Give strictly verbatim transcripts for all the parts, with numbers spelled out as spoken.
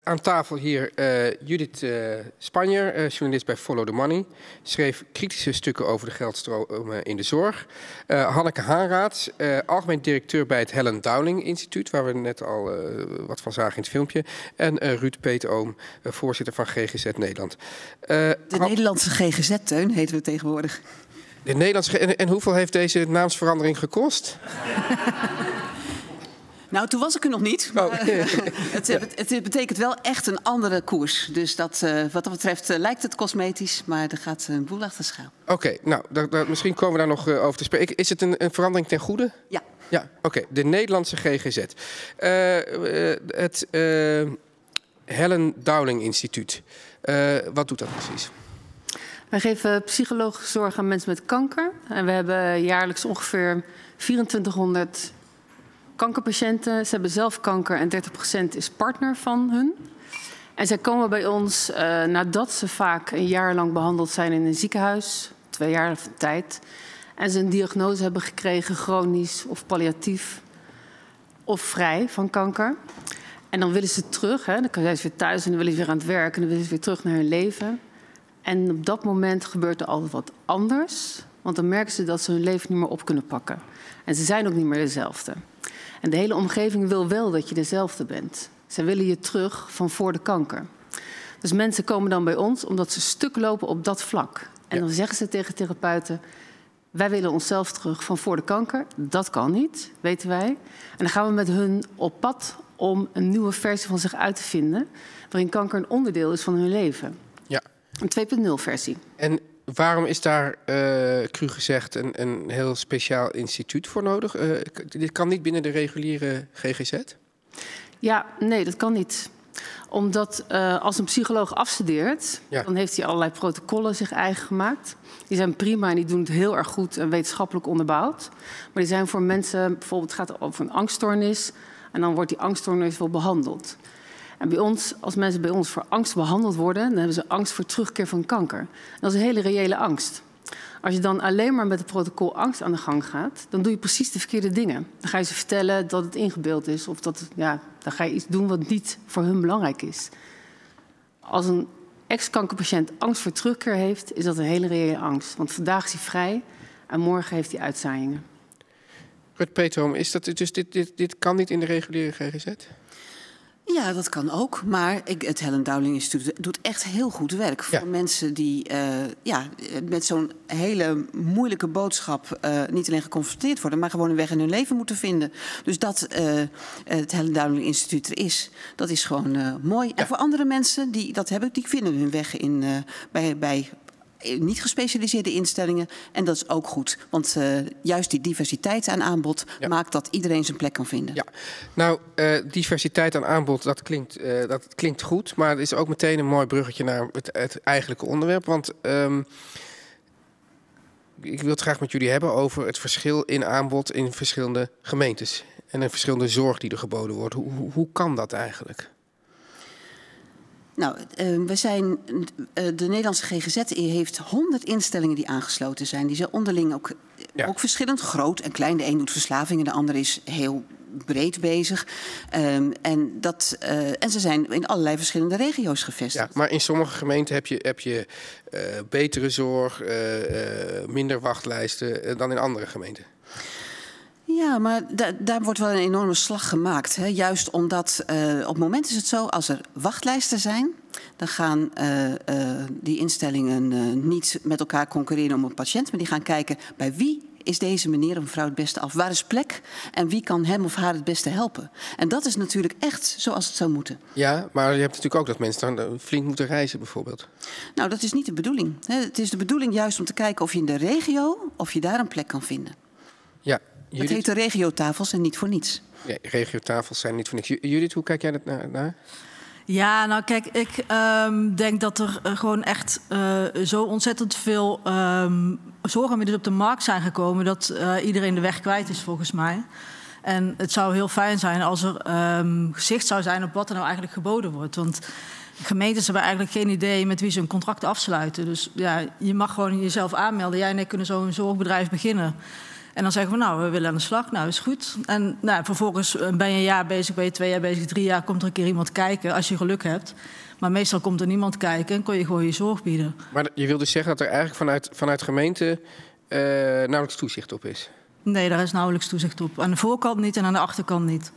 aan tafel hier uh, Judith uh, Spanjer, uh, journalist bij Follow the Money. Schreef kritische stukken over de geldstromen in de zorg. Uh, Hanneke Haanraad, uh, algemeen directeur bij het Helen Dowling Instituut, waar we net al uh, wat van zagen in het filmpje. En uh, Ruud Peetoom, uh, voorzitter van G G Z Nederland. Uh, de Nederlandse G G Z-teun heten we tegenwoordig. De Nederlandse, en, en hoeveel heeft deze naamsverandering gekost? Nou, toen was ik er nog niet. Maar, oh. het, het, het betekent wel echt een andere koers. Dus dat, uh, wat dat betreft uh, lijkt het cosmetisch, maar er gaat een boel achter schuil. Oké, okay, nou, daar, daar, misschien komen we daar nog uh, over te spreken. Is het een, een verandering ten goede? Ja. Ja, oké. Okay. De Nederlandse G G Z. Uh, uh, het uh, Helen Dowling Instituut. Uh, wat doet dat precies? Wij geven psychologische zorg aan mensen met kanker. En we hebben jaarlijks ongeveer vierentwintighonderd kankerpatiënten. Ze hebben zelf kanker en dertig procent is partner van hun. En zij komen bij ons uh, nadat ze vaak een jaar lang behandeld zijn in een ziekenhuis. Twee jaar tijd. En ze een diagnose hebben gekregen, chronisch of palliatief. Of vrij van kanker. En dan willen ze terug. Hè, dan zijn ze weer thuis en dan willen ze weer aan het werk. En dan willen ze weer terug naar hun leven. En op dat moment gebeurt er altijd wat anders. Want dan merken ze dat ze hun leven niet meer op kunnen pakken. En ze zijn ook niet meer dezelfde. En de hele omgeving wil wel dat je dezelfde bent. Ze willen je terug van voor de kanker. Dus mensen komen dan bij ons omdat ze stuk lopen op dat vlak. En ja. Dan zeggen ze tegen therapeuten: wij willen onszelf terug van voor de kanker. Dat kan niet, weten wij. En dan gaan we met hun op pad om een nieuwe versie van zich uit te vinden, waarin kanker een onderdeel is van hun leven. Ja. Een twee punt nul versie. En waarom is daar, uh, cru gezegd, een, een heel speciaal instituut voor nodig? Uh, dit kan niet binnen de reguliere G G Z? Ja, nee, dat kan niet. Omdat uh, als een psycholoog afstudeert, ja. dan heeft hij allerlei protocollen zich eigen gemaakt. Die zijn prima en die doen het heel erg goed en wetenschappelijk onderbouwd. Maar die zijn voor mensen, bijvoorbeeld het gaat over een angststoornis, en dan wordt die angststoornis wel behandeld. En bij ons, als mensen bij ons voor angst behandeld worden, dan hebben ze angst voor terugkeer van kanker. En dat is een hele reële angst. Als je dan alleen maar met het protocol angst aan de gang gaat, dan doe je precies de verkeerde dingen. Dan ga je ze vertellen dat het ingebeeld is, of dat, ja, dan ga je iets doen wat niet voor hun belangrijk is. Als een ex-kankerpatiënt angst voor terugkeer heeft, is dat een hele reële angst. Want vandaag is hij vrij en morgen heeft hij uitzaaiingen. Ruud Peetoom, is dat dus dit, dit, dit kan niet in de reguliere G G Z? Ja, dat kan ook. Maar ik, het Helen Dowling Instituut doet echt heel goed werk. Voor ja. mensen die uh, ja, met zo'n hele moeilijke boodschap uh, niet alleen geconfronteerd worden, maar gewoon een weg in hun leven moeten vinden. Dus dat uh, het Helen Dowling Instituut er is, dat is gewoon uh, mooi. Ja. En voor andere mensen die dat hebben, die vinden hun weg in, uh, bij, bij niet gespecialiseerde instellingen. En dat is ook goed. Want uh, juist die diversiteit aan aanbod ja. maakt dat iedereen zijn plek kan vinden. Ja. Nou, uh, diversiteit aan aanbod, dat klinkt, uh, dat klinkt goed. Maar het is ook meteen een mooi bruggetje naar het, het eigenlijke onderwerp. Want um, ik wil het graag met jullie hebben over het verschil in aanbod in verschillende gemeentes. En een verschillende zorg die er geboden wordt. Hoe, hoe, hoe kan dat eigenlijk? Nou, uh, we zijn, uh, de Nederlandse G G Z heeft honderd instellingen die aangesloten zijn. Die zijn onderling ook, ja. ook verschillend, groot en klein. De een doet verslavingen, de ander is heel breed bezig. Um, en, dat, uh, en ze zijn in allerlei verschillende regio's gevestigd. Ja, maar in sommige gemeenten heb je, heb je uh, betere zorg, uh, uh, minder wachtlijsten uh, dan in andere gemeenten. Ja, maar da daar wordt wel een enorme slag gemaakt. Hè? Juist omdat uh, op het moment is het zo, als er wachtlijsten zijn, dan gaan uh, uh, die instellingen uh, niet met elkaar concurreren om een patiënt, maar die gaan kijken bij wie is deze meneer of mevrouw het beste af? Waar is plek? En wie kan hem of haar het beste helpen? En dat is natuurlijk echt zoals het zou moeten. Ja, maar je hebt natuurlijk ook dat mensen dan flink moeten reizen bijvoorbeeld. Nou, dat is niet de bedoeling. Het is de bedoeling juist om te kijken of je in de regio, of je daar een plek kan vinden. Ja. Judith? Het heet de regiotafels en niet voor niets. Nee, regiotafels zijn niet voor niets. Judith, hoe kijk jij dat naar? Ja, nou kijk, ik um, denk dat er uh, gewoon echt uh, zo ontzettend veel um, zorgmiddelen op de markt zijn gekomen dat uh, iedereen de weg kwijt is volgens mij. En het zou heel fijn zijn als er um, gezicht zou zijn op wat er nou eigenlijk geboden wordt. Want gemeentes hebben eigenlijk geen idee met wie ze een contract afsluiten. Dus ja, je mag gewoon jezelf aanmelden. Jij en ik kunnen zo een zorgbedrijf beginnen. En dan zeggen we, nou, we willen aan de slag. Nou, is goed. En nou, vervolgens ben je een jaar bezig, ben je twee jaar bezig, drie jaar komt er een keer iemand kijken, als je geluk hebt. Maar meestal komt er niemand kijken en kon je gewoon je zorg bieden. Maar je wil dus zeggen dat er eigenlijk vanuit, vanuit gemeente uh, nauwelijks toezicht op is? Nee, daar is nauwelijks toezicht op. Aan de voorkant niet en aan de achterkant niet.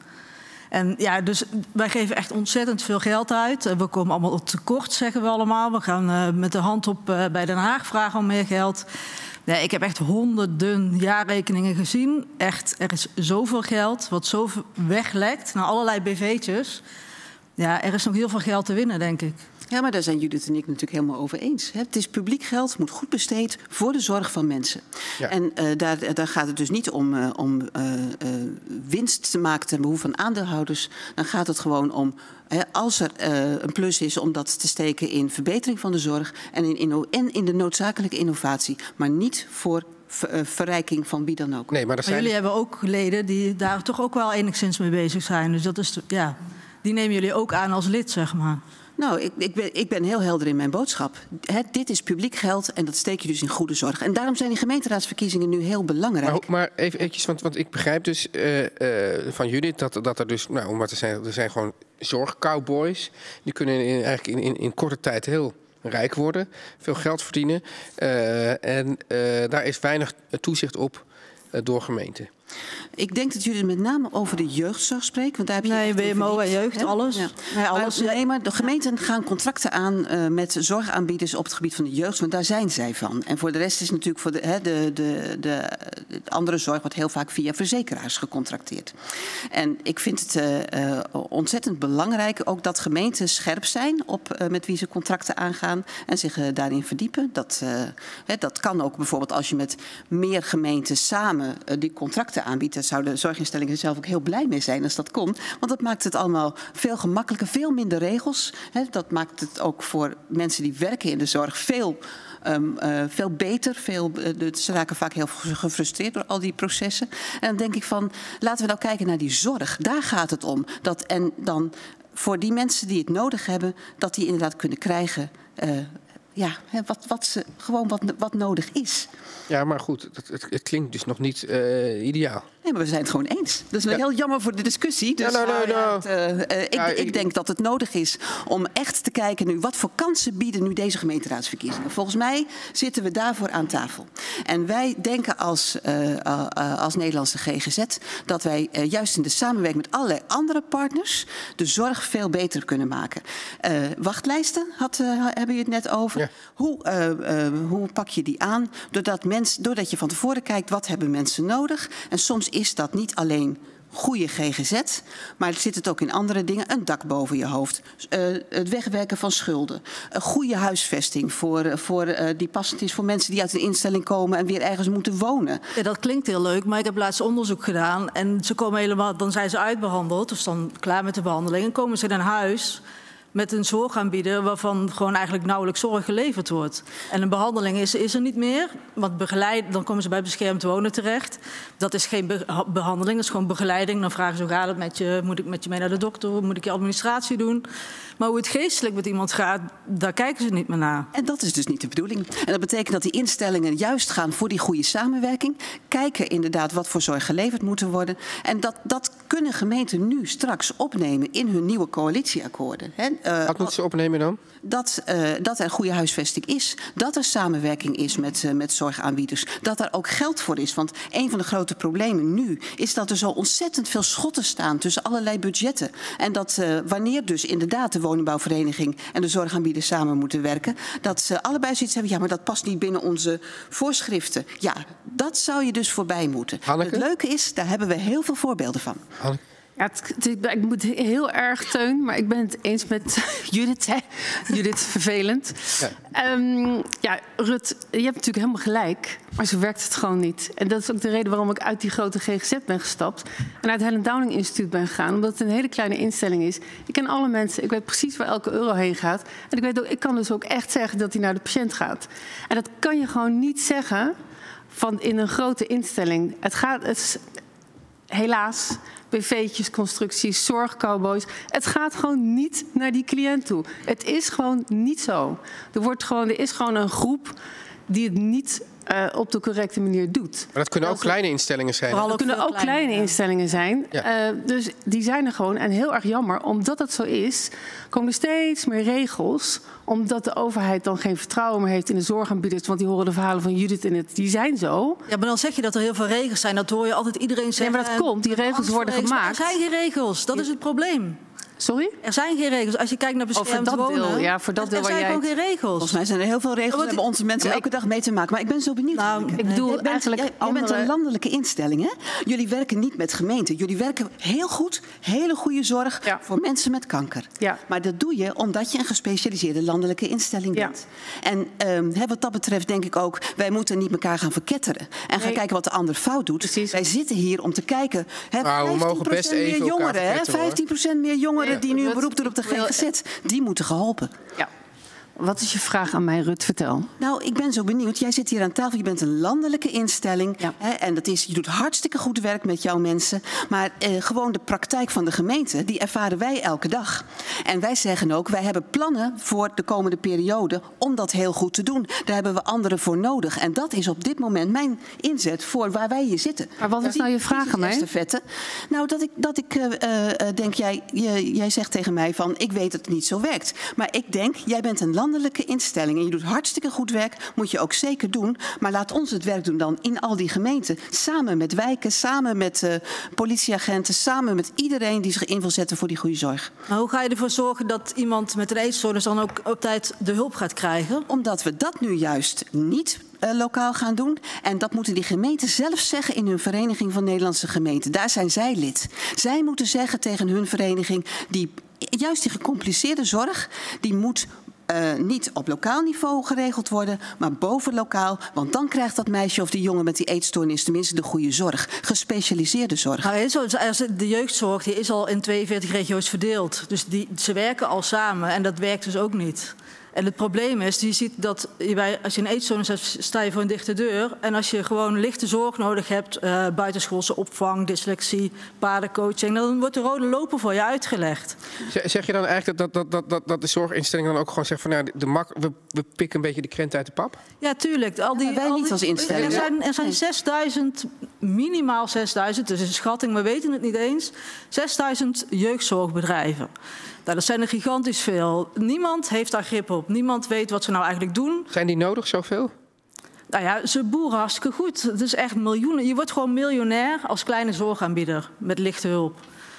En ja, dus wij geven echt ontzettend veel geld uit. We komen allemaal op tekort, zeggen we allemaal. We gaan uh, met de hand op uh, bij Den Haag vragen om meer geld. Nee, ik heb echt honderden jaarrekeningen gezien. Echt, er is zoveel geld, wat zoveel weglekt naar allerlei B V'tjes. Ja, er is nog heel veel geld te winnen, denk ik. Ja, maar daar zijn Judith en ik natuurlijk helemaal over eens. Het is publiek geld, moet goed besteed voor de zorg van mensen. Ja. En uh, daar, daar gaat het dus niet om, uh, om uh, uh, winst te maken ten behoeve van aandeelhouders. Dan gaat het gewoon om, hè, als er uh, een plus is, om dat te steken in verbetering van de zorg en in, inno- en in de noodzakelijke innovatie. Maar niet voor ver, uh, verrijking van wie dan ook. Nee, maar, dat zijn... maar jullie hebben ook leden die daar toch ook wel enigszins mee bezig zijn. Dus dat is, ja, die nemen jullie ook aan als lid, zeg maar. Nou, ik, ik, ben, ik ben heel helder in mijn boodschap. He, dit is publiek geld en dat steek je dus in goede zorg. En daarom zijn die gemeenteraadsverkiezingen nu heel belangrijk. Maar, maar even eventjes, want, want ik begrijp dus uh, uh, van Judith dat, dat er dus, nou, om maar te zeggen, er zijn gewoon zorgcowboys. Die kunnen in, eigenlijk in, in, in korte tijd heel rijk worden, veel geld verdienen. Uh, en uh, daar is weinig toezicht op uh, door gemeenten. Ik denk dat jullie met name over de jeugdzorg spreken. Want daar heb je nee, B M O en jeugd, hè? alles. Ja. Nee, alles. Maar, nee, maar de gemeenten gaan contracten aan uh, met zorgaanbieders op het gebied van de jeugd. Want daar zijn zij van. En voor de rest is natuurlijk voor de, hè, de, de, de, de andere zorg wordt heel vaak via verzekeraars gecontracteerd. En ik vind het uh, uh, ontzettend belangrijk ook dat gemeenten scherp zijn op uh, met wie ze contracten aangaan en zich uh, daarin verdiepen. Dat, uh, hè, dat kan ook bijvoorbeeld als je met meer gemeenten samen uh, die contracten aanbiedt. Daar zouden zorginstellingen zelf ook heel blij mee zijn als dat kon. Want dat maakt het allemaal veel gemakkelijker, veel minder regels. Hè. Dat maakt het ook voor mensen die werken in de zorg veel, um, uh, veel beter. Veel, uh, ze raken vaak heel gefrustreerd door al die processen. En dan denk ik van, laten we nou kijken naar die zorg. Daar gaat het om. Dat, en dan voor die mensen die het nodig hebben, dat die inderdaad kunnen krijgen. Uh, Ja, wat, wat, ze, gewoon wat, wat nodig is. Ja, maar goed, het, het, het klinkt dus nog niet uh, ideaal. Nee, maar we zijn het gewoon eens. Dat is wel ja. heel jammer voor de discussie. Dus, ja, nou, nou, nou. Uh, uh, ik, ja, ik, ik denk dat het nodig is om echt te kijken nu, wat voor kansen bieden nu deze gemeenteraadsverkiezingen. Volgens mij zitten we daarvoor aan tafel. En wij denken als, uh, uh, als Nederlandse G G Z dat wij uh, juist in de samenwerking met allerlei andere partners de zorg veel beter kunnen maken. Uh, wachtlijsten had, uh, hebben jullie het net over. Ja. Hoe, uh, uh, hoe pak je die aan? Doordat, mens, doordat je van tevoren kijkt, wat hebben mensen nodig? En soms is dat niet alleen goede G G Z, maar zit het ook in andere dingen. Een dak boven je hoofd, uh, het wegwerken van schulden, een goede huisvesting voor, uh, voor, uh, die passend is voor mensen die uit een instelling komen en weer ergens moeten wonen. Ja, dat klinkt heel leuk, maar ik heb laatst onderzoek gedaan en ze komen helemaal, dan zijn ze uitbehandeld, dus dan klaar met de behandeling en komen ze naar huis met een zorgaanbieder waarvan gewoon eigenlijk nauwelijks zorg geleverd wordt. En een behandeling is, is er niet meer, want begeleid, dan komen ze bij beschermd wonen terecht. Dat is geen be behandeling, dat is gewoon begeleiding. Dan vragen ze, hoe gaat het met je? Moet ik met je mee naar de dokter? Moet ik je administratie doen? Maar hoe het geestelijk met iemand gaat, daar kijken ze niet meer naar. En dat is dus niet de bedoeling. En dat betekent dat die instellingen juist gaan voor die goede samenwerking. Kijken inderdaad wat voor zorg geleverd moet worden. En dat, dat kunnen gemeenten nu straks opnemen in hun nieuwe coalitieakkoorden. Hè? Uh, wat moeten ze opnemen dan? Dat, uh, dat er goede huisvesting is. Dat er samenwerking is met, uh, met zorgaanbieders. Dat er ook geld voor is. Want een van de grote problemen nu is dat er zo ontzettend veel schotten staan tussen allerlei budgetten. En dat uh, wanneer dus inderdaad de woningbouwvereniging en de zorgaanbieder samen moeten werken, dat ze allebei zoiets hebben, ja, maar dat past niet binnen onze voorschriften. Ja, dat zou je dus voorbij moeten. Hanneke? Het leuke is, daar hebben we heel veel voorbeelden van. Hanneke? Ja, het, het, ik moet heel erg, Teun, maar ik ben het eens met Judith. Hè? Judith, vervelend. Ja. Um, ja, Rut, je hebt natuurlijk helemaal gelijk, maar zo werkt het gewoon niet. En dat is ook de reden waarom ik uit die grote G G Z ben gestapt en naar het Helen Downing Instituut ben gegaan, omdat het een hele kleine instelling is. Ik ken alle mensen, ik weet precies waar elke euro heen gaat. En ik, weet ook, ik kan dus ook echt zeggen dat hij naar de patiënt gaat. En dat kan je gewoon niet zeggen van in een grote instelling. Het gaat, het is, helaas, B V'tjes, constructies, zorgcowboys. Het gaat gewoon niet naar die cliënt toe. Het is gewoon niet zo. Er, wordt gewoon, er is gewoon een groep die het niet uh, op de correcte manier doet. Maar dat kunnen ook dat kleine instellingen zijn. Dat kunnen ook kleine, kleine instellingen zijn. Ja. Uh, dus die zijn er gewoon. En heel erg jammer, omdat het zo is, komen er steeds meer regels. Omdat de overheid dan geen vertrouwen meer heeft in de zorgaanbieders. Want die horen de verhalen van Judith in het. Die zijn zo. Ja, maar dan zeg je dat er heel veel regels zijn. Dat hoor je altijd iedereen zeggen. Nee, maar dat komt. Die regels worden regels, gemaakt. Maar er zijn geen regels. Dat is het probleem. Sorry? Er zijn geen regels. Als je kijkt naar beschermd oh, wonen... Deel, ja, voor dat er deel zijn jij... gewoon geen regels. Volgens mij zijn er heel veel regels. Daar hebben onze mensen elke dag mee te maken. Maar ik ben zo benieuwd. Nou, ik bedoel jij bent, eigenlijk jij, andere... jij bent een landelijke instelling, hè? Jullie werken niet met gemeenten. Jullie werken heel goed, hele goede zorg ja. voor mensen met kanker. Ja. Maar dat doe je omdat je een gespecialiseerde landelijke instelling bent. Ja. En um, hè, wat dat betreft denk ik ook, wij moeten niet elkaar gaan verketteren. En gaan nee. kijken wat de ander fout doet. Precies. Wij zitten hier om te kijken. Hè, nou, we mogen best even meer jongeren, hè? vijftien procent meer jongeren ja. die nu een beroep doen op de G G Z. Die moeten geholpen. Ja. Wat is je vraag aan mij, Rut? Vertel. Nou, ik ben zo benieuwd. Jij zit hier aan tafel. Je bent een landelijke instelling. Ja. Hè, en dat is, je doet hartstikke goed werk met jouw mensen. Maar eh, gewoon de praktijk van de gemeente, die ervaren wij elke dag. En wij zeggen ook, wij hebben plannen voor de komende periode om dat heel goed te doen. Daar hebben we anderen voor nodig. En dat is op dit moment mijn inzet voor waar wij hier zitten. Maar wat is nou je vraag aan mij? Nou, dat ik, dat ik uh, uh, denk, jij, je, jij zegt tegen mij van, ik weet dat het niet zo werkt. Maar ik denk, jij bent een landelijke instelling en je doet hartstikke goed werk, moet je ook zeker doen. Maar laat ons het werk doen dan in al die gemeenten. Samen met wijken, samen met uh, politieagenten, samen met iedereen die zich in wil zetten voor die goede zorg. Maar hoe ga je ervoor zorgen dat iemand met een eetstoornis dan ook op tijd de hulp gaat krijgen? Omdat we dat nu juist niet Uh, lokaal gaan doen. En dat moeten die gemeenten zelf zeggen in hun Vereniging van Nederlandse Gemeenten. Daar zijn zij lid. Zij moeten zeggen tegen hun vereniging, die, juist die gecompliceerde zorg, die moet Uh, niet op lokaal niveau geregeld worden, maar boven lokaal. Want dan krijgt dat meisje of die jongen met die eetstoornis tenminste de goede zorg. Gespecialiseerde zorg. Nou, de jeugdzorg die is al in tweeënveertig regio's verdeeld. Dus die, ze werken al samen en dat werkt dus ook niet. En het probleem is, je ziet dat je bij, als je een eetstoornis hebt, sta je voor een dichte deur. En als je gewoon lichte zorg nodig hebt, uh, buitenschoolse opvang, dyslexie, paardencoaching, dan wordt de rode loper voor je uitgelegd. Zeg je dan eigenlijk dat, dat, dat, dat, dat de zorginstelling dan ook gewoon zegt van, nou, de mak, we, we pikken een beetje de krent uit de pap? Ja, tuurlijk. Al die, ja, wij al niet die, als instelling. Er zijn, er zijn zesduizend, minimaal zesduizend, dus is een schatting, we weten het niet eens, zesduizend jeugdzorgbedrijven. Nou, dat zijn er gigantisch veel. Niemand heeft daar grip op. Niemand weet wat ze nou eigenlijk doen. Zijn die nodig, zoveel? Nou ja, ze boeren hartstikke goed. Het is echt miljoenen. Je wordt gewoon miljonair als kleine zorgaanbieder met lichte hulp.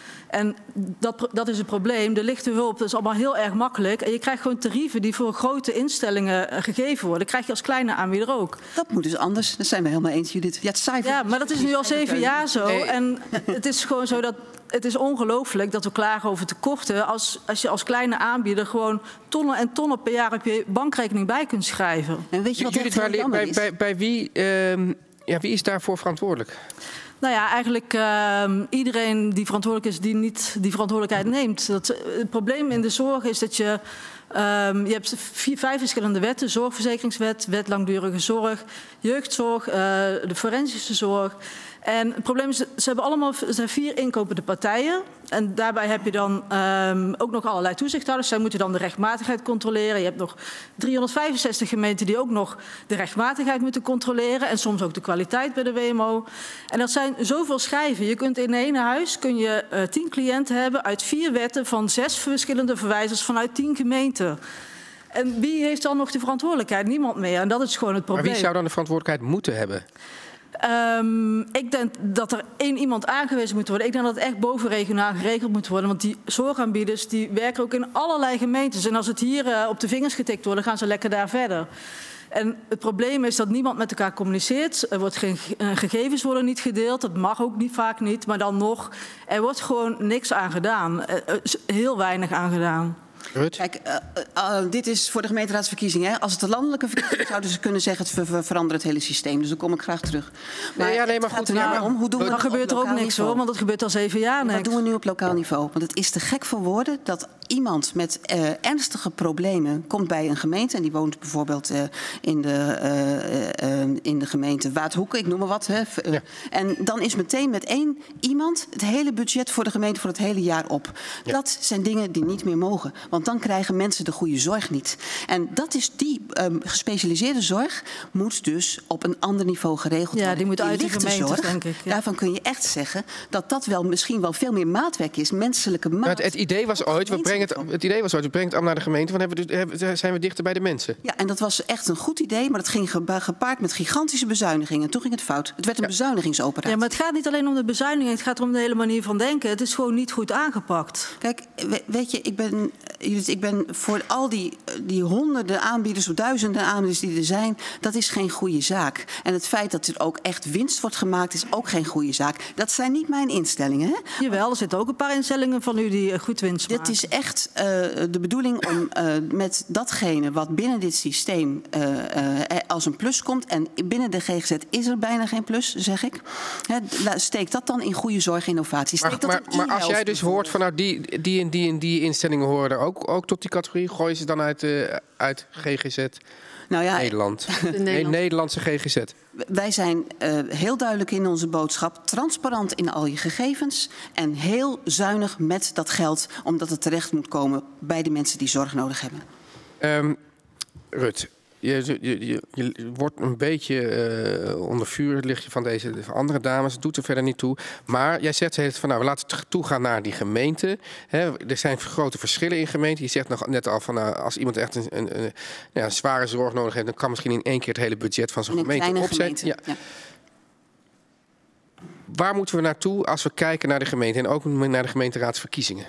En dat, dat is het probleem. De lichte hulp, dat is allemaal heel erg makkelijk. En je krijgt gewoon tarieven die voor grote instellingen gegeven worden. Dat krijg je als kleine aanbieder ook. Dat moet dus anders. Dat zijn we helemaal eens, Judith. Ja, het cijfer. Ja, maar dat is nu al zeven jaar zo. En het is gewoon zo dat het is ongelooflijk dat we klagen over tekorten. Als, als je als kleine aanbieder gewoon tonnen en tonnen per jaar op je bankrekening bij kunt schrijven. En weet je wat Judith, echt bij, is? bij, bij wie, uh, ja, wie is daarvoor verantwoordelijk? Nou ja, eigenlijk uh, iedereen die verantwoordelijk is, die niet die verantwoordelijkheid neemt. Dat, het probleem in de zorg is dat je... Um, je hebt vier, vijf verschillende wetten. Zorgverzekeringswet, wet langdurige zorg, jeugdzorg, uh, de forensische zorg. En het probleem is, ze hebben allemaal, er zijn vier inkopende partijen. En daarbij heb je dan um, ook nog allerlei toezichthouders. Zij moeten dan de rechtmatigheid controleren. Je hebt nog driehonderdvijfenzestig gemeenten die ook nog de rechtmatigheid moeten controleren. En soms ook de kwaliteit bij de W M O. En dat zijn zoveel schijven. Je kunt in één huis kun je uh, tien cliënten hebben uit vier wetten van zes verschillende verwijzers vanuit tien gemeenten. En wie heeft dan nog de verantwoordelijkheid? Niemand meer. En dat is gewoon het probleem. Maar wie zou dan de verantwoordelijkheid moeten hebben? Um, ik denk dat er één iemand aangewezen moet worden. Ik denk dat het echt bovenregionaal geregeld moet worden. Want die zorgaanbieders die werken ook in allerlei gemeentes. En als het hier uh, op de vingers getikt wordt, dan gaan ze lekker daar verder. En het probleem is dat niemand met elkaar communiceert. Er wordt geen, uh, gegevens worden niet gedeeld. Dat mag ook niet, vaak niet. Maar dan nog, er wordt gewoon niks aan gedaan. Uh, heel weinig aan gedaan. Rut? Kijk, uh, uh, dit is voor de gemeenteraadsverkiezingen. Hè? Als het de landelijke verkiezingen zouden ze kunnen zeggen, het ver ver veranderen het hele systeem. Dus daar kom ik graag terug. Maar nee, ja, nee, maar goed. Er nou om, hoe doen we dan gebeurt er ook niks niveau? hoor, want dat gebeurt al zeven jaar niks. Wat doen we nu op lokaal niveau? Want het is te gek voor woorden dat iemand met uh, ernstige problemen komt bij een gemeente... en die woont bijvoorbeeld uh, in, de, uh, uh, in de gemeente Waardhoeken, ik noem maar wat. Hè. Ja. En dan is meteen met één iemand het hele budget voor de gemeente voor het hele jaar op. Ja. Dat zijn dingen die niet meer mogen. Want dan krijgen mensen de goede zorg niet. En dat is die um, gespecialiseerde zorg moet dus op een ander niveau geregeld worden. Ja, die moet uit de gemeente, zorg, denk ik. Ja. Daarvan kun je echt zeggen dat dat wel misschien wel veel meer maatwerk is, menselijke maat. Het, het idee was ooit, we brengen het, het idee was ooit, we brengen het allemaal naar de gemeente, want hebben we, hebben, zijn we dichter bij de mensen. Ja, en dat was echt een goed idee, maar dat ging gepaard met gigantische bezuinigingen. En toen ging het fout. Het werd een ja. bezuinigingsoperatie. Ja, maar het gaat niet alleen om de bezuiniging, het gaat om de hele manier van denken. Het is gewoon niet goed aangepakt. Kijk, weet je, ik ben, Judith, ik ben voor al die, die honderden aanbieders of duizenden aanbieders die er zijn, dat is geen goede zaak. En het feit dat er ook echt winst wordt gemaakt, is ook geen goede zaak. Dat zijn niet mijn instellingen. Hè? Jawel, er zitten ook een paar instellingen van u die goed winst maken. Dit is echt uh, de bedoeling om uh, met datgene wat binnen dit systeem uh, uh, als een plus komt. En binnen de G G Z is er bijna geen plus, zeg ik. He, steek dat dan in goede zorginnovatie. Maar, maar, maar als jij dus hoort van nou, die, die en die en die instellingen horen ook, ook tot die categorie, gooien ze dan uit, uh, uit G G Z? Nou ja, Nederland. Nee, Nederlandse G G Z. Wij zijn uh, heel duidelijk in onze boodschap. Transparant in al je gegevens. En heel zuinig met dat geld. Omdat het terecht moet komen bij de mensen die zorg nodig hebben. Um, Rut, je, je, je, je wordt een beetje uh, onder vuur lig je van deze van andere dames. Het doet er verder niet toe. Maar jij zegt van nou, we laten het toegaan naar die gemeente. He, er zijn grote verschillen in gemeenten. Je zegt nog net al van nou, als iemand echt een, een, een, ja, een zware zorg nodig heeft, dan kan misschien in één keer het hele budget van zo'n gemeente opzetten. Ja. Ja. Waar moeten we naartoe als we kijken naar de gemeente en ook naar de gemeenteraadsverkiezingen?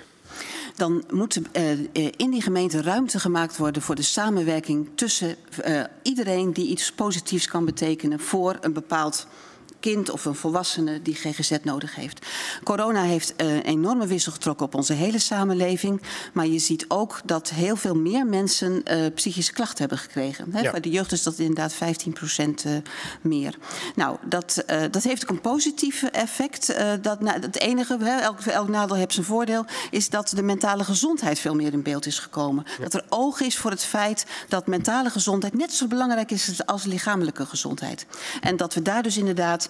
Dan moet uh, in die gemeente ruimte gemaakt worden voor de samenwerking tussen uh, iedereen die iets positiefs kan betekenen voor een bepaald kind of een volwassene die G G Z nodig heeft. Corona heeft uh, een enorme wissel getrokken op onze hele samenleving. Maar je ziet ook dat heel veel meer mensen uh, psychische klachten hebben gekregen. Hè? Ja. Bij de jeugd is dat inderdaad vijftien procent uh, meer. Nou, dat, uh, dat heeft ook een positief effect. Uh, dat, nou, het enige, hè, elk, elk nadeel heeft zijn voordeel, is dat de mentale gezondheid veel meer in beeld is gekomen. Ja. Dat er oog is voor het feit dat mentale gezondheid net zo belangrijk is als lichamelijke gezondheid. En dat we daar dus inderdaad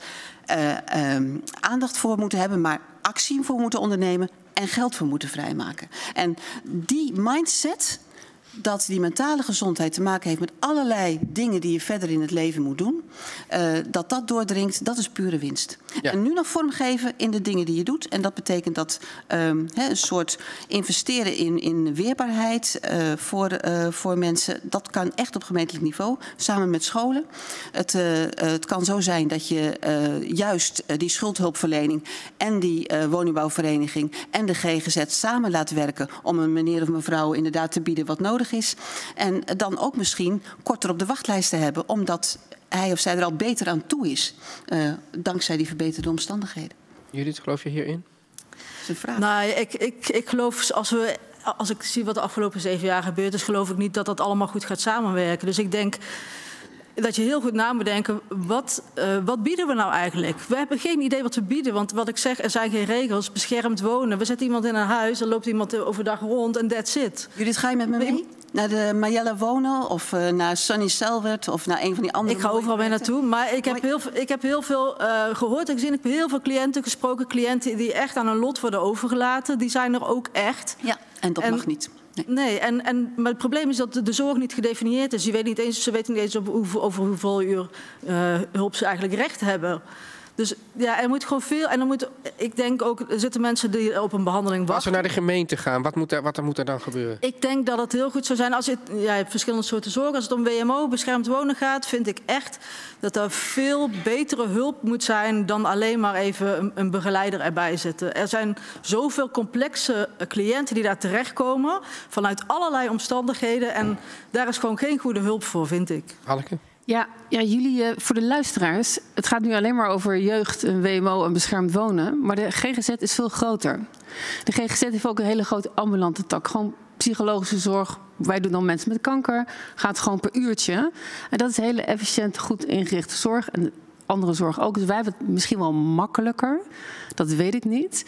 Uh, um, aandacht voor moeten hebben, maar actie voor moeten ondernemen en geld voor moeten vrijmaken. En die mindset, dat die mentale gezondheid te maken heeft met allerlei dingen die je verder in het leven moet doen, uh, dat dat doordringt, dat is pure winst. Ja. En nu nog vormgeven in de dingen die je doet. En dat betekent dat um, he, een soort investeren in, in weerbaarheid uh, voor, uh, voor mensen. Dat kan echt op gemeentelijk niveau, samen met scholen. Het, uh, uh, het kan zo zijn dat je uh, juist uh, die schuldhulpverlening en die uh, woningbouwvereniging en de G G Z samen laat werken om een meneer of mevrouw inderdaad te bieden wat nodig is. En dan ook misschien korter op de wachtlijst te hebben, omdat hij of zij er al beter aan toe is, uh, dankzij die verbeterde omstandigheden. Judith, geloof je hierin? Dat is een vraag. Nou, ik, ik, ik geloof, als, we, als ik zie wat de afgelopen zeven jaar gebeurd is, geloof ik niet dat dat allemaal goed gaat samenwerken. Dus ik denk dat je heel goed na moet denken, wat, uh, wat bieden we nou eigenlijk? We hebben geen idee wat we bieden, want wat ik zeg, er zijn geen regels, beschermd wonen. We zetten iemand in een huis, er loopt iemand overdag rond en that's it. Judith, ga je met me mee? Naar de Marjella Wonen of uh, naar Sunny Selwert of naar een van die andere... Ik ga overal mee naartoe, maar ik heb heel, ik heb heel veel uh, gehoord en gezien. Ik heb heel veel cliënten gesproken, cliënten die echt aan hun lot worden overgelaten. Die zijn er ook echt. Ja, en dat en, mag niet. Nee, nee en, en, maar het probleem is dat de, de zorg niet gedefinieerd is. Je weet niet eens, ze weten niet eens over, hoeveel, over hoeveel uur uh, hulp ze eigenlijk recht hebben. Dus ja, er moet gewoon veel. En dan moet, ik denk ook, er zitten mensen die op een behandeling wachten. Als we naar de gemeente gaan, wat moet er, wat moet er dan gebeuren? Ik denk dat het heel goed zou zijn als je, ja, je hebt verschillende soorten zorg. Als het om W M O, beschermd wonen gaat, vind ik echt dat er veel betere hulp moet zijn dan alleen maar even een, een begeleider erbij zetten. Er zijn zoveel complexe cliënten die daar terechtkomen vanuit allerlei omstandigheden. En daar is gewoon geen goede hulp voor, vind ik. Hanneke? Ja, ja, jullie, voor de luisteraars, het gaat nu alleen maar over jeugd, een W M O en beschermd wonen. Maar de G G Z is veel groter. De G G Z heeft ook een hele grote ambulante tak. Gewoon psychologische zorg. Wij doen dan mensen met kanker. Gaat gewoon per uurtje. En dat is hele efficiënt, goed ingerichte zorg. En andere zorg ook. Dus wij hebben het misschien wel makkelijker. Dat weet ik niet.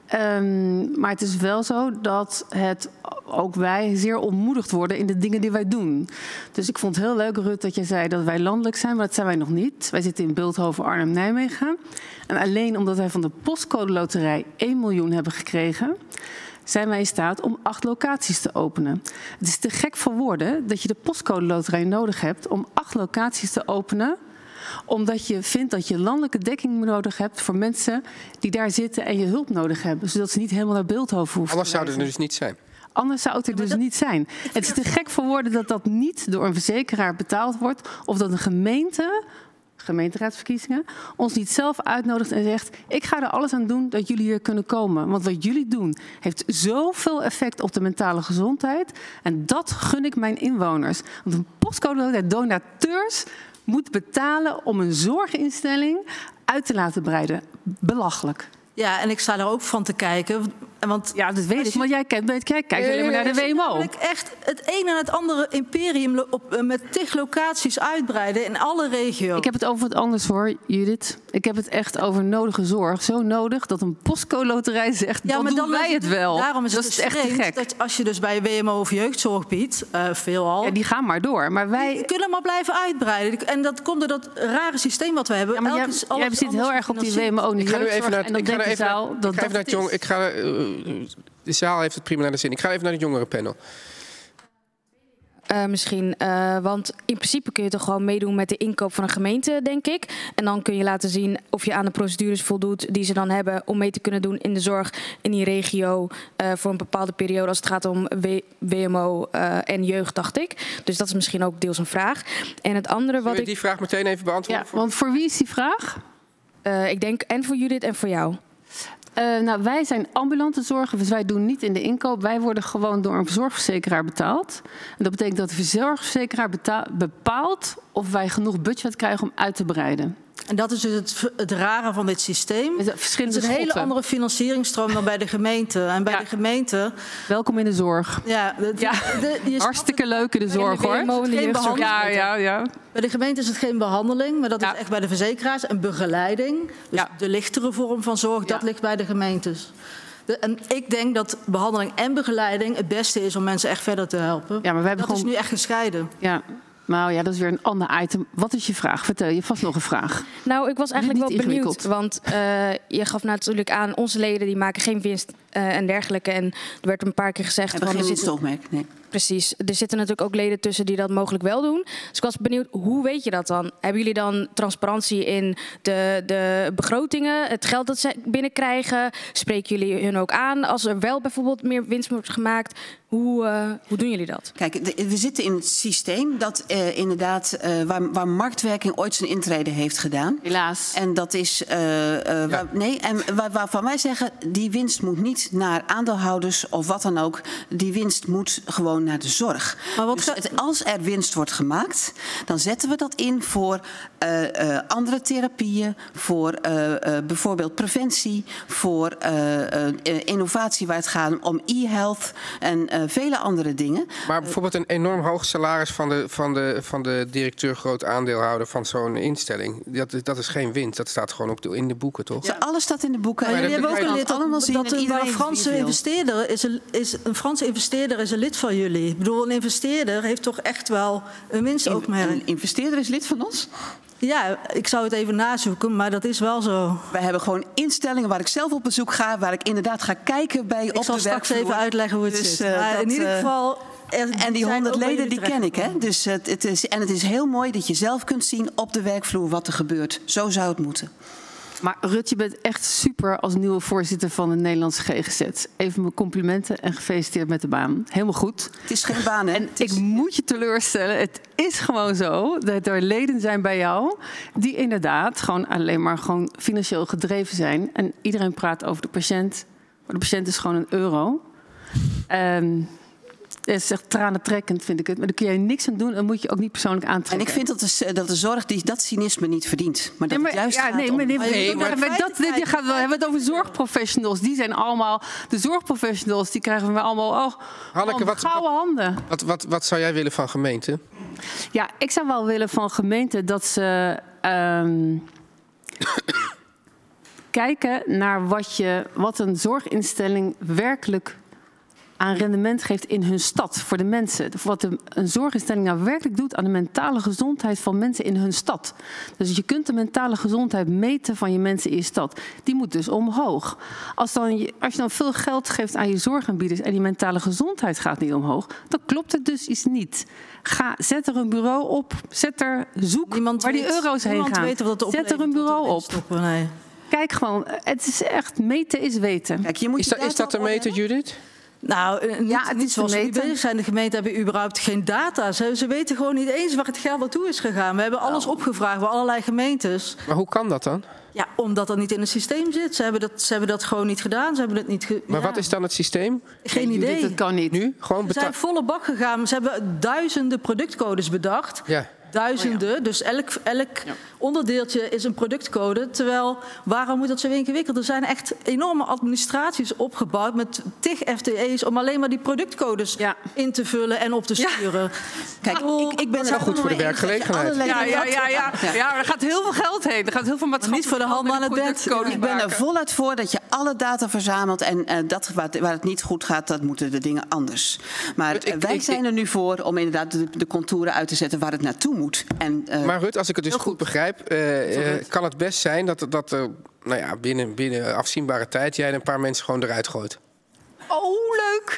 Um, maar het is wel zo dat het, ook wij zeer ontmoedigd worden in de dingen die wij doen. Dus ik vond het heel leuk, Rut, dat je zei dat wij landelijk zijn. Maar dat zijn wij nog niet. Wij zitten in Beeldhoven, Arnhem, Nijmegen. En alleen omdat wij van de Postcode Loterij één miljoen hebben gekregen, zijn wij in staat om acht locaties te openen. Het is te gek voor woorden dat je de Postcode Loterij nodig hebt om acht locaties te openen, omdat je vindt dat je landelijke dekking nodig hebt voor mensen die daar zitten en je hulp nodig hebben. Zodat ze niet helemaal naar Beeldhoven hoeven. Anders zou het er dus niet zijn. Anders zou het er dus dat... niet zijn. Het is te gek voor woorden dat dat niet door een verzekeraar betaald wordt, of dat een gemeente, gemeenteraadsverkiezingen, ons niet zelf uitnodigt en zegt: ik ga er alles aan doen dat jullie hier kunnen komen. Want wat jullie doen heeft zoveel effect op de mentale gezondheid. En dat gun ik mijn inwoners. Want een postcode loterij donateurs moet betalen om een zorginstelling uit te laten breiden. Belachelijk. Ja, en ik sta er ook van te kijken. Want ja, dat weet ik. Je... Want jij kijkt, kijkt alleen maar naar de W M O. Ik echt het een en het andere imperium op, met tig locaties uitbreiden in alle regio's. Ik heb het over wat anders hoor, Judith. Ik heb het echt over nodige zorg. Zo nodig dat een postcode loterij zegt, ja, dan maar doen dan wij het wel. Daarom is dat het is echt te gek. Dat als je dus bij W M O of jeugdzorg biedt, uh, veelal. Ja, die gaan maar door. Maar wij die kunnen maar blijven uitbreiden. En dat komt door dat rare systeem wat we hebben. Ja, maar jij, jij zit heel erg op die W M O en de jeugdzorg. En dan denkt de zaal dat dat het is. Ik ga, uh, de zaal heeft het prima naar de zin. Ik ga even naar het jongerenpanel. Uh, misschien, uh, want in principe kun je toch gewoon meedoen met de inkoop van een gemeente, denk ik. En dan kun je laten zien of je aan de procedures voldoet die ze dan hebben om mee te kunnen doen in de zorg in die regio uh, voor een bepaalde periode als het gaat om w W M O uh, en jeugd, dacht ik. Dus dat is misschien ook deels een vraag. En het andere wat ik... ik... die vraag meteen even beantwoorden? Ja, voor... want voor wie is die vraag? Uh, ik denk en voor Judith en voor jou. Uh, nou, wij zijn ambulante zorg, dus wij doen niet in de inkoop. Wij worden gewoon door een zorgverzekeraar betaald. En dat betekent dat de zorgverzekeraar bepaalt of wij genoeg budget krijgen om uit te breiden. En dat is dus het, het rare van dit systeem. Het is een schotten. hele andere financieringstroom dan bij de gemeente. En bij ja. de gemeente... Welkom in de zorg. Ja, de, ja. De, de, hartstikke leuk in de zorg, de hoor. Geen ja, ja, ja. Bij de gemeente is het geen behandeling, maar dat ja. is echt bij de verzekeraars. En begeleiding, dus ja. de lichtere vorm van zorg, ja. dat ligt bij de gemeentes. De, en ik denk dat behandeling en begeleiding het beste is om mensen echt verder te helpen. Ja, maar we hebben dat gewoon... is nu echt gescheiden. Ja. Nou ja, dat is weer een ander item. Wat is je vraag? Vertel je vast nog een vraag. Nou, ik was eigenlijk wel benieuwd. Want uh, je gaf natuurlijk aan, onze leden die maken geen winst uh, en dergelijke. En er werd een paar keer gezegd... Hebben geen winstoogmerk, nee. Precies. Er zitten natuurlijk ook leden tussen die dat mogelijk wel doen. Dus ik was benieuwd, hoe weet je dat dan? Hebben jullie dan transparantie in de, de begrotingen, het geld dat ze binnenkrijgen? Spreken jullie hun ook aan als er wel bijvoorbeeld meer winst wordt gemaakt? Hoe, uh, hoe doen jullie dat? Kijk, de, we zitten in het systeem dat uh, inderdaad uh, waar, waar marktwerking ooit zijn intrede heeft gedaan. Helaas. En dat is uh, uh, ja. waar, nee, en waar, waarvan wij zeggen, die winst moet niet naar aandeelhouders of wat dan ook. Die winst moet gewoon naar de zorg. Maar wat dus het, als er winst wordt gemaakt, dan zetten we dat in voor uh, uh, andere therapieën, voor uh, uh, bijvoorbeeld preventie, voor uh, uh, innovatie waar het gaat om e-health en uh, vele andere dingen. Maar bijvoorbeeld een enorm hoog salaris van de, van de, van de directeur groot aandeelhouder van zo'n instelling, dat, dat is geen winst. Dat staat gewoon op de, in de boeken, toch? Ja. Alles staat in de boeken. Maar jullie hebben ook geleerd allemaal zien dat een, een Franse investeerder is een, is een Franse investeerder is een lid van jullie. Ik bedoel, een investeerder heeft toch echt wel een winstoogmerk. Een investeerder is lid van ons? Ja, ik zou het even nazoeken, maar dat is wel zo. Wij hebben gewoon instellingen waar ik zelf op bezoek ga, waar ik inderdaad ga kijken bij ik op zal de straks even uitleggen hoe het dus, zit. Uh, maar dat, in ieder geval... Er, en die honderd leden, die ken ik, hè? Dus het, het is, en het is heel mooi dat je zelf kunt zien op de werkvloer wat er gebeurt. Zo zou het moeten. Maar Rut, je bent echt super als nieuwe voorzitter van de Nederlandse G G Z. Even mijn complimenten en gefeliciteerd met de baan. Helemaal goed. Het is geen baan, hè? En is... ik moet je teleurstellen, het is gewoon zo dat er leden zijn bij jou die inderdaad gewoon alleen maar gewoon financieel gedreven zijn. En iedereen praat over de patiënt, maar de patiënt is gewoon een euro. Um, Het is echt tranentrekkend, vind ik het. Maar daar kun je niks aan doen en moet je ook niet persoonlijk aantrekken. En ik vind dat de, dat de zorg die, dat cynisme niet verdient. Maar dat nee, maar, het juist ja, gaat nee, om... Maar, nee, nee, maar, maar dat, dit, je gaat, we hebben het over zorgprofessionals. Die zijn allemaal... De zorgprofessionals, die krijgen we allemaal... Oh, Hanneke, oh, wat, gouden handen. Wat, wat, wat zou jij willen van gemeente? Ja, ik zou wel willen van gemeente dat ze... Um, kijken naar wat, je, wat een zorginstelling werkelijk aan rendement geeft in hun stad, voor de mensen. Wat de, een zorginstelling nou werkelijk doet aan de mentale gezondheid van mensen in hun stad. Dus je kunt de mentale gezondheid meten van je mensen in je stad. Die moet dus omhoog. Als, dan, als je dan veel geld geeft aan je zorgaanbieders en die mentale gezondheid gaat niet omhoog, dan klopt het dus iets niet. Ga, zet er een bureau op, zet er, zoek niemand waar weet, die euro's heen gaan. Weet wat zet er een bureau op. Stoppen, nee. Kijk gewoon, het is echt, meten is weten. Kijk, je moet is, dat, is dat te meten, Judith? Nou, niet, ja, het niet zoals we bezig zijn. De gemeenten hebben überhaupt geen data. Ze, ze weten gewoon niet eens waar het geld naartoe is gegaan. We hebben alles opgevraagd bij allerlei gemeentes. Maar hoe kan dat dan? Ja, omdat dat niet in het systeem zit. Ze hebben dat, ze hebben dat gewoon niet gedaan. Ze hebben het niet ge maar ja. wat is dan het systeem? Geen nee, idee. Dat kan niet. Nu? Gewoon ze zijn volle bak gegaan. Ze hebben duizenden productcodes bedacht. Ja. Duizenden. Oh ja. Dus elk, elk ja. onderdeeltje is een productcode. Terwijl, waarom moet dat zo ingewikkeld? Er zijn echt enorme administraties opgebouwd met tig F T E's om alleen maar die productcodes ja. in te vullen en op te sturen. Ja. Kijk, ik, ik ben dat is wel goed voor de werkgelegenheid. Ja, ja, ja, ja, ja. ja, er gaat heel veel geld heen. Er gaat heel veel maatschappelijk niet voor de hand aan het bed. Ik ben er voluit voor dat je alle data verzamelt. En uh, dat waar het, waar het niet goed gaat, dat moeten de dingen anders. Maar uh, wij zijn er nu voor om inderdaad de, de contouren uit te zetten waar het naartoe moet. En, uh, maar Rut, als ik het dus goed, goed begrijp, uh, uh, kan het best zijn dat, dat uh, nou ja, binnen, binnen afzienbare tijd jij een paar mensen gewoon eruit gooit. Oh, leuk!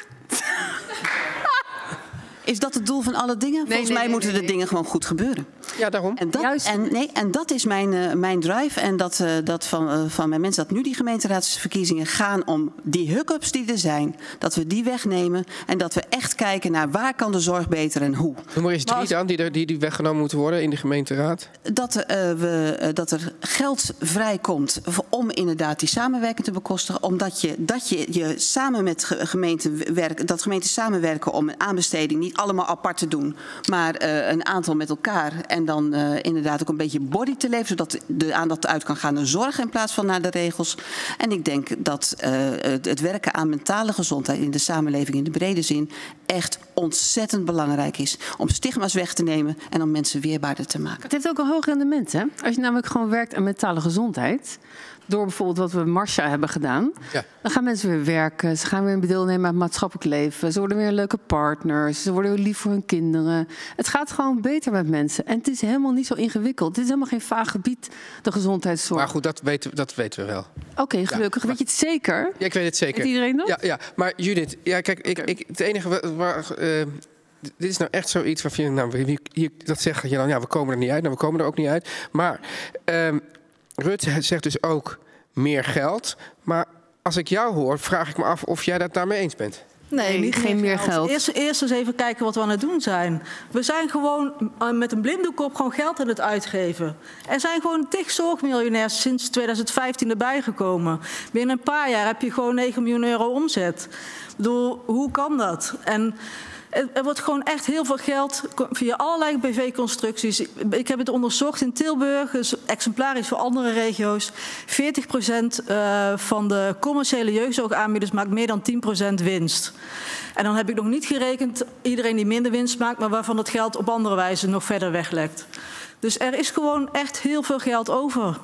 Is dat het doel van alle dingen? Volgens nee, nee, mij nee, moeten nee, de nee. dingen gewoon goed gebeuren. Ja, daarom. En dat, en, nee, en dat is mijn, uh, mijn drive. En dat, uh, dat van, uh, van mijn mensen dat nu die gemeenteraadsverkiezingen gaan om die hiccups die er zijn. Dat we die wegnemen. En dat we echt kijken naar waar kan de zorg beter en hoe. Noem maar eens drie als, dan die, er, die, die weggenomen moeten worden in de gemeenteraad. Dat, uh, we, uh, dat er geld vrijkomt om inderdaad die samenwerking te bekostigen. Omdat je, dat je, je samen met gemeenten werkt, dat gemeenten samenwerken om een aanbesteding niet allemaal apart te doen, maar uh, een aantal met elkaar. En dan uh, inderdaad ook een beetje body te leveren, zodat de aandacht uit kan gaan naar zorg in plaats van naar de regels. En ik denk dat uh, het, het werken aan mentale gezondheid in de samenleving in de brede zin echt ontzettend belangrijk is. Om stigma's weg te nemen en om mensen weerbaarder te maken. Het heeft ook een hoog rendement, hè? Als je namelijk gewoon werkt aan mentale gezondheid, door bijvoorbeeld wat we Marcia hebben gedaan, ja. dan gaan mensen weer werken. Ze gaan weer deelnemen aan het maatschappelijk leven. Ze worden weer leuke partners. Ze worden weer lief voor hun kinderen. Het gaat gewoon beter met mensen. En het is helemaal niet zo ingewikkeld. Het is helemaal geen vaag gebied, de gezondheidszorg. Maar goed, dat weten, dat weten we wel. Oké, okay, gelukkig. Ja, maar, weet je het zeker? Ja, ik weet het zeker. Weet iedereen dat? Ja, ja. Maar Judith, ja, kijk, ik, ik, het enige waar... waar uh, dit is nou echt zoiets waarvan je, nou, hier, dat zeg je dan, ja, we komen er niet uit. Nou, we komen er ook niet uit. Maar um, Rutte zegt dus ook meer geld. Maar als ik jou hoor, vraag ik me af of jij dat daarmee eens bent. Nee, niet geen meer geld. geld. Eerst, eerst eens even kijken wat we aan het doen zijn. We zijn gewoon met een blinde kop gewoon geld aan het uitgeven. Er zijn gewoon tig zorgmiljonairs sinds twintig vijftien erbij gekomen. Binnen een paar jaar heb je gewoon negen miljoen euro omzet. Ik bedoel, hoe kan dat? En er wordt gewoon echt heel veel geld via allerlei B V-constructies. Ik heb het onderzocht in Tilburg, dus exemplarisch voor andere regio's. veertig procent van de commerciële jeugdzorgaanbieders maakt meer dan tien procent winst. En dan heb ik nog niet gerekend iedereen die minder winst maakt, maar waarvan het geld op andere wijze nog verder weglekt. Dus er is gewoon echt heel veel geld over.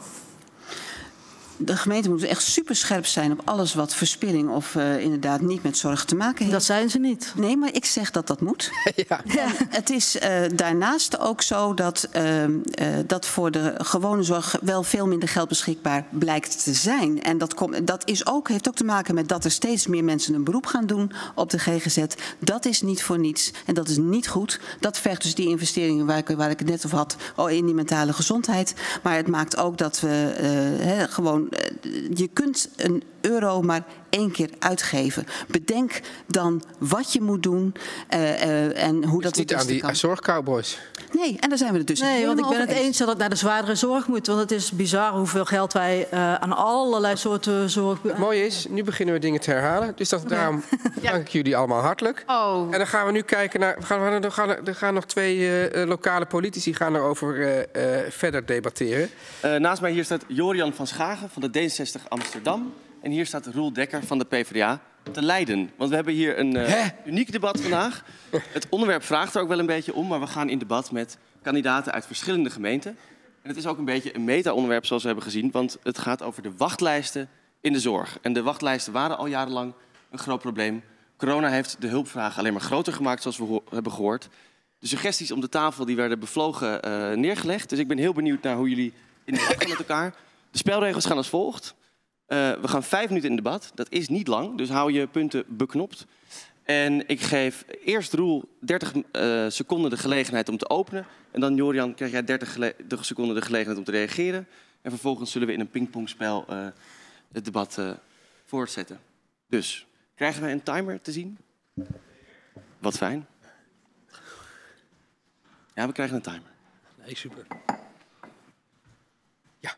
De gemeente moet echt super scherp zijn op alles wat verspilling of uh, inderdaad niet met zorg te maken heeft. Dat zijn ze niet. Nee, maar ik zeg dat dat moet. Ja. Ja. Het is uh, daarnaast ook zo dat, uh, uh, dat voor de gewone zorg wel veel minder geld beschikbaar blijkt te zijn. En dat, kom, dat is ook, heeft ook te maken met dat er steeds meer mensen een beroep gaan doen op de G G Z. Dat is niet voor niets en dat is niet goed. Dat vergt dus die investeringen waar ik, waar ik het net over had oh, in die mentale gezondheid. Maar het maakt ook dat we uh, he, gewoon je kunt een euro maar één keer uitgeven. Bedenk dan wat je moet doen uh, uh, en hoe dat het niet aan die kan. Zorgcowboys. Nee, en daar zijn we het dus Nee, want ik ben het eens. eens dat het naar de zwaardere zorg moet. Want het is bizar hoeveel geld wij uh, aan allerlei soorten zorg... Het mooie is, nu beginnen we dingen te herhalen. Dus dat, daarom ja. dank ik jullie allemaal hartelijk. Oh. En dan gaan we nu kijken naar... We gaan, er, gaan, er gaan nog twee uh, lokale politici gaan erover uh, uh, verder debatteren. Uh, naast mij hier staat Jorian van Schagen van de D zestig Amsterdam. En hier staat Roel Dekker van de PvdA te Leiden. Want we hebben hier een uh, uniek debat vandaag. Het onderwerp vraagt er ook wel een beetje om, maar we gaan in debat met kandidaten uit verschillende gemeenten. En het is ook een beetje een meta-onderwerp zoals we hebben gezien, want het gaat over de wachtlijsten in de zorg. En de wachtlijsten waren al jarenlang een groot probleem. Corona heeft de hulpvraag alleen maar groter gemaakt, zoals we hebben gehoord. De suggesties om de tafel die werden bevlogen uh, neergelegd. Dus ik ben heel benieuwd naar hoe jullie in debat gaan met elkaar. De spelregels gaan als volgt. Uh, we gaan vijf minuten in debat. Dat is niet lang, dus hou je punten beknopt. En ik geef eerst Roel dertig uh, seconden de gelegenheid om te openen. En dan Jorian krijg jij dertig seconden de gelegenheid om te reageren. En vervolgens zullen we in een pingpongspel uh, het debat uh, voortzetten. Dus, krijgen we een timer te zien? Wat fijn. Ja, we krijgen een timer. Nee, super. Ja.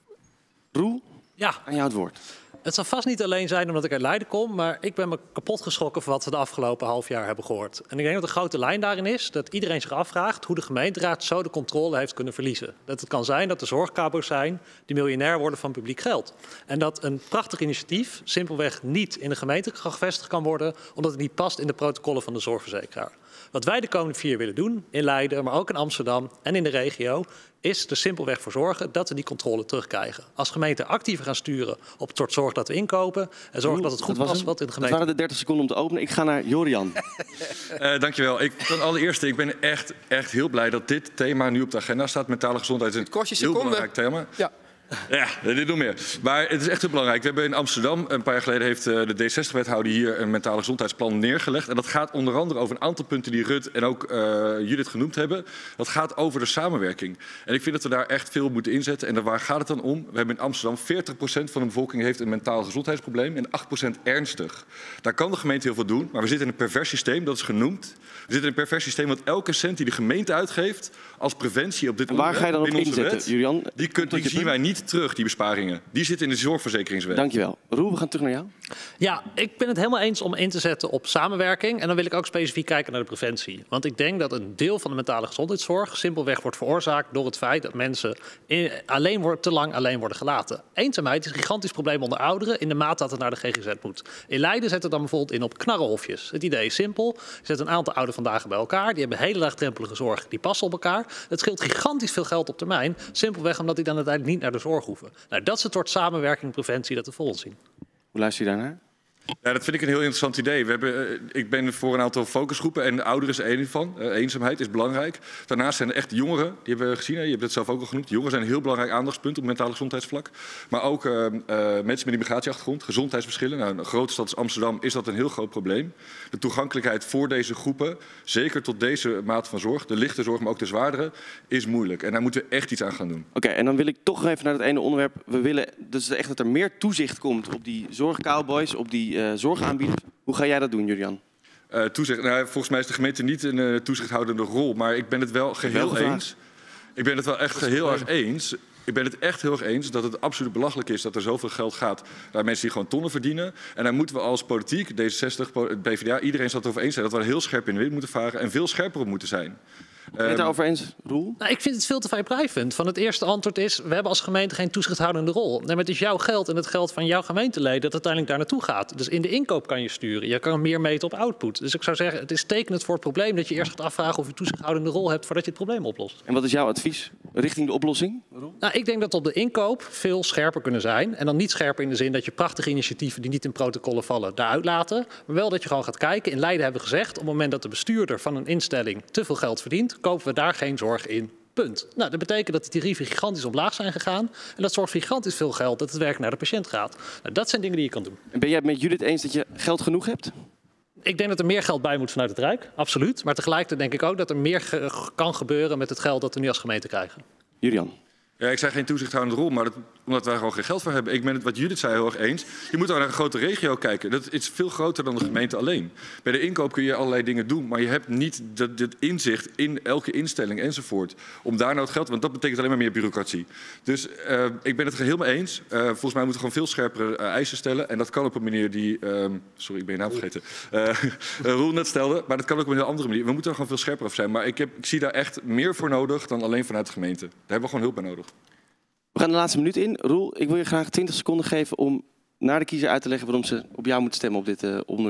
Roel, ja. aan jou het woord. Het zal vast niet alleen zijn omdat ik uit Leiden kom, maar ik ben me kapot geschrokken van wat we de afgelopen half jaar hebben gehoord. En ik denk dat de grote lijn daarin is dat iedereen zich afvraagt hoe de gemeenteraad zo de controle heeft kunnen verliezen. Dat het kan zijn dat er zorgkabo's zijn die miljonair worden van publiek geld. En dat een prachtig initiatief simpelweg niet in de gemeente gevestigd kan worden, omdat het niet past in de protocollen van de zorgverzekeraar. Wat wij de komende vier willen doen, in Leiden, maar ook in Amsterdam en in de regio, is er simpelweg voor zorgen dat we die controle terugkrijgen. Als gemeente actiever gaan sturen op het soort zorg dat we inkopen en zorgen dat het goed past wat in de gemeente. Dat waren de dertig seconden om te openen. Ik ga naar Jorian. uh, dankjewel. Ik, ten allereerste, ik ben echt, echt heel blij dat dit thema nu op de agenda staat. Mentale gezondheid is een kost je heel seconde. belangrijk thema. Ja. Ja, dit doen meer. Maar het is echt heel belangrijk. We hebben in Amsterdam, een paar jaar geleden heeft de D zestig-wethouder hier een mentale gezondheidsplan neergelegd. En dat gaat onder andere over een aantal punten die Rut en ook uh, Judith genoemd hebben. Dat gaat over de samenwerking. En ik vind dat we daar echt veel moeten inzetten. En waar gaat het dan om? We hebben in Amsterdam veertig procent van de bevolking heeft een mentaal gezondheidsprobleem en acht procent ernstig. Daar kan de gemeente heel veel doen, maar we zitten in een pervers systeem, dat is genoemd. We zitten in een pervers systeem, want elke cent die de gemeente uitgeeft als preventie op dit moment. Waar ga je dan op in onze inzetten, wet, Julian? Die, kunt, die zien wij niet terug, die besparingen. Die zitten in de zorgverzekeringswet. Dankjewel. Roel, we gaan terug naar jou. Ja, ik ben het helemaal eens om in te zetten op samenwerking. En dan wil ik ook specifiek kijken naar de preventie. Want ik denk dat een deel van de mentale gezondheidszorg simpelweg wordt veroorzaakt door het feit dat mensen in, alleen wordt, te lang alleen worden gelaten. Eenzaamheid is een gigantisch probleem onder ouderen in de mate dat het naar de G G Z moet. In Leiden zet het dan bijvoorbeeld in op knarrenhofjes. Het idee is simpel. Je zet een aantal ouderen vandaag bij elkaar. Die hebben hele laagdrempelige zorg. Die passen op elkaar. Het scheelt gigantisch veel geld op termijn. Simpelweg omdat die dan uiteindelijk niet naar de zorg hoeven. Nou, dat is het soort samenwerking en preventie dat we voor ons zien. Hoe luister je daarnaar? Ja, dat vind ik een heel interessant idee. We hebben, uh, ik ben voor een aantal focusgroepen en de ouderen is er één van. Uh, eenzaamheid is belangrijk. Daarnaast zijn er echt jongeren, die hebben we gezien, hè? Je hebt het zelf ook al genoemd. Jongeren zijn een heel belangrijk aandachtspunt op mentale gezondheidsvlak. Maar ook uh, uh, mensen met een migratieachtergrond, gezondheidsverschillen. Nou, in een grote stad als Amsterdam is dat een heel groot probleem. De toegankelijkheid voor deze groepen, zeker tot deze mate van zorg, de lichte zorg, maar ook de zwaardere, is moeilijk. En daar moeten we echt iets aan gaan doen. Oké, okay, en dan wil ik toch even naar het ene onderwerp. We willen dus echt dat er meer toezicht komt op die zorgcowboys, op die Uh, zorgaanbieders. Hoe ga jij dat doen, Julian? Uh, toezicht, nou, volgens mij is de gemeente niet een uh, toezichthoudende rol, maar ik ben het wel geheel wel eens. Ik ben het wel echt heel erg eens. Ik ben het echt heel erg eens dat het absoluut belachelijk is dat er zoveel geld gaat naar mensen die gewoon tonnen verdienen. En daar moeten we als politiek, D zesenzestig, P v d A, iedereen zal het over eens zijn dat we er heel scherp in de wind moeten varen en veel scherper op moeten zijn. Ben je het daarover eens, Roel? Nou, ik vind het veel te vrijblijvend. Van het eerste antwoord is, we hebben als gemeente geen toezichthoudende rol. Nee, maar het is jouw geld en het geld van jouw gemeenteleden dat uiteindelijk daar naartoe gaat. Dus in de inkoop kan je sturen. Je kan meer meten op output. Dus ik zou zeggen, het is tekenend voor het probleem dat je eerst gaat afvragen of je toezichthoudende rol hebt voordat je het probleem oplost. En wat is jouw advies richting de oplossing, Roel? Nou, ik denk dat we op de inkoop veel scherper kunnen zijn. En dan niet scherper in de zin dat je prachtige initiatieven die niet in protocollen vallen, daaruit laten. Maar wel dat je gewoon gaat kijken. In Leiden hebben we gezegd, op het moment dat de bestuurder van een instelling te veel geld verdient, kopen we daar geen zorg in. Punt. Nou, dat betekent dat de tarieven gigantisch omlaag zijn gegaan. En dat zorgt voor gigantisch veel geld dat het werk naar de patiënt gaat. Nou, dat zijn dingen die je kan doen. En ben jij het met Judith eens dat je geld genoeg hebt? Ik denk dat er meer geld bij moet vanuit het Rijk. Absoluut. Maar tegelijkertijd denk ik ook dat er meer ge kan gebeuren met het geld dat we nu als gemeente krijgen. Julian. Ja, ik zei geen toezichthoudende rol, maar dat, omdat wij gewoon geen geld voor hebben. Ik ben het wat Judith zei heel erg eens. Je moet ook naar een grote regio kijken. Dat is veel groter dan de gemeente alleen. Bij de inkoop kun je allerlei dingen doen, maar je hebt niet dat, dat inzicht in elke instelling enzovoort. Om daar nou het geld, want dat betekent alleen maar meer bureaucratie. Dus uh, ik ben het er helemaal eens. Uh, volgens mij moeten we gewoon veel scherpere uh, eisen stellen. En dat kan op een manier die, uh, sorry, ik ben je naam vergeten, uh, uh, Roel net stelde. Maar dat kan ook op een heel andere manier. We moeten er gewoon veel scherper op zijn. Maar ik, heb, ik zie daar echt meer voor nodig dan alleen vanuit de gemeente. Daar hebben we gewoon hulp bij nodig. We gaan de laatste minuut in. Roel, ik wil je graag twintig seconden geven om naar de kiezer uit te leggen waarom ze op jou moeten stemmen op dit uh, onderwerp.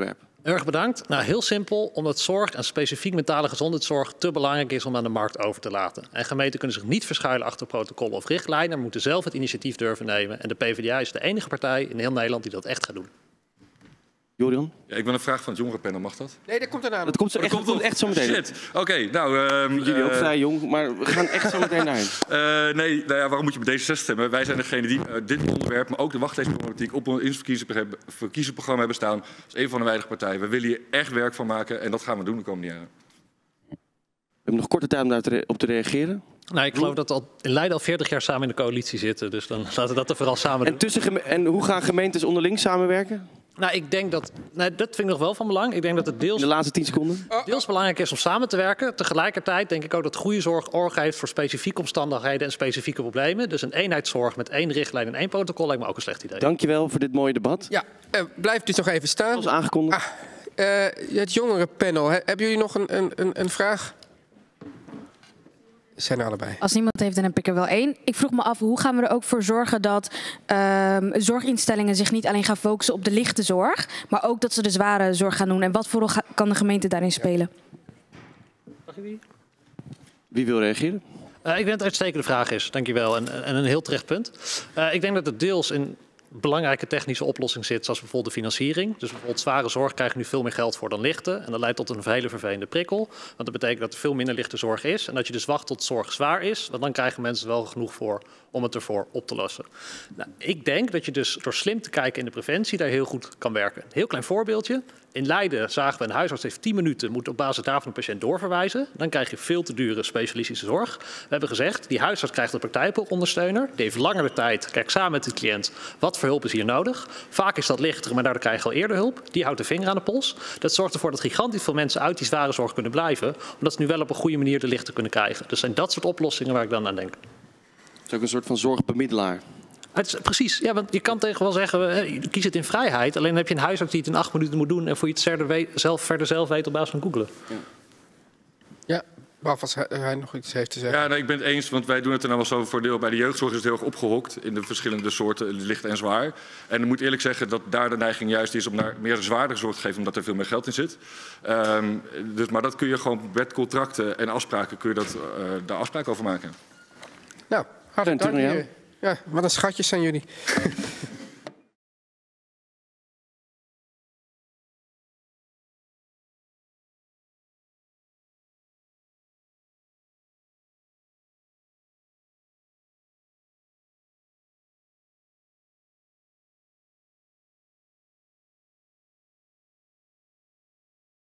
Erg bedankt. Nou, heel simpel, omdat zorg en specifiek mentale gezondheidszorg te belangrijk is om aan de markt over te laten. En gemeenten kunnen zich niet verschuilen achter protocollen of richtlijnen, maar moeten zelf het initiatief durven nemen. En de PvdA is de enige partij in heel Nederland die dat echt gaat doen. Jorian? Ja, ik ben een vraag van het jongerenpanel, mag dat? Nee, dat komt erna. Dat komt zo echt, komt dat komt echt zo meteen. Shit. Oké, okay, nou... Um, Jullie ook uh, vrij jong, maar we gaan echt zo meteen daarheen. Uh, nee, nou ja, waarom moet je met D zesenzestig stemmen? Wij zijn degene die uh, dit onderwerp, maar ook de wachtlijstproblematiek op ons verkiezingsprogramma hebben staan. Als een van de weinige partijen. We willen hier echt werk van maken en dat gaan we doen de komende jaren. We hebben nog korte tijd om daarop te reageren. Nou, ik geloof dat we al in Leiden al veertig jaar samen in de coalitie zitten. Dus dan laten we dat er vooral samen doen. En, tussen en hoe gaan gemeentes onderling samenwerken? Nou, ik denk dat... Nee, dat vind ik nog wel van belang. Ik denk dat het deels... In de laatste tien seconden? Deels belangrijk is om samen te werken. Tegelijkertijd denk ik ook dat goede zorg oor geeft voor specifieke omstandigheden en specifieke problemen. Dus een eenheidszorg met één richtlijn en één protocol lijkt me ook een slecht idee. Dankjewel voor dit mooie debat. Ja, uh, blijf dus nog even staan. Zoals aangekondigd. Ah, uh, het jongerenpanel, he, hebben jullie nog een, een, een vraag? Zijn er allebei. Als niemand heeft, dan heb ik er wel één. Ik vroeg me af, hoe gaan we er ook voor zorgen dat uh, zorginstellingen zich niet alleen gaan focussen op de lichte zorg, maar ook dat ze de zware zorg gaan doen. En wat voor rol kan de gemeente daarin spelen? Wie wil reageren? Uh, ik denk dat het een uitstekende vraag is, dankjewel. En, en een heel terecht punt. Uh, ik denk dat het deels in belangrijke technische oplossing zit, zoals bijvoorbeeld de financiering. Dus bijvoorbeeld zware zorg krijgt nu veel meer geld voor dan lichte. En dat leidt tot een hele vervelende prikkel. Want dat betekent dat er veel minder lichte zorg is. En dat je dus wacht tot zorg zwaar is. Want dan krijgen mensen wel genoeg voor om het ervoor op te lossen. Nou, ik denk dat je dus door slim te kijken in de preventie daar heel goed kan werken. Een heel klein voorbeeldje. In Leiden zagen we een huisarts heeft tien minuten, moet op basis daarvan een patiënt doorverwijzen. Dan krijg je veel te dure specialistische zorg. We hebben gezegd, die huisarts krijgt een praktijkondersteuner. Die heeft langer de tijd, kijkt samen met de cliënt, wat voor hulp is hier nodig. Vaak is dat lichter, maar daardoor krijg je al eerder hulp. Die houdt de vinger aan de pols. Dat zorgt ervoor dat gigantisch veel mensen uit die zware zorg kunnen blijven. Omdat ze nu wel op een goede manier de lichte kunnen krijgen. Dus zijn dat soort oplossingen waar ik dan aan denk. Het is ook een soort van zorgbemiddelaar. Het is, precies, ja, want je kan tegen wel zeggen, je kiest het in vrijheid. Alleen heb je een huisarts die het in acht minuten moet doen en voor je het verder, weet, zelf, verder zelf weet op basis van googlen. Ja, ja, behalve als hij, hij nog iets heeft te zeggen. Ja, nee, ik ben het eens, want wij doen het er nou wel zo voor deel. Bij de jeugdzorg is het heel erg opgehokt in de verschillende soorten, licht en zwaar. En ik moet eerlijk zeggen dat daar de neiging juist is om naar meer zwaardere zorg te geven, omdat er veel meer geld in zit. Um, dus, maar dat kun je gewoon met contracten en afspraken, kun je dat, uh, daar afspraken over maken. Nou, hartelijk dank. Ja, wat een schatjes zijn jullie.